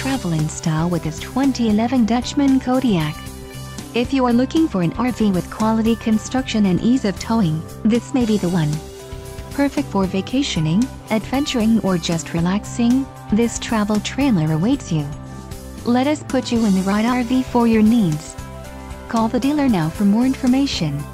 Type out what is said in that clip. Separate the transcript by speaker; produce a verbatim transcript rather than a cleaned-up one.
Speaker 1: travel in style with this twenty eleven Dutchmen Kodiak. If you are looking for an R V with quality construction and ease of towing, this may be the one. Perfect for vacationing, adventuring, or just relaxing, this travel trailer awaits you. Let us put you in the right R V for your needs. Call the dealer now for more information.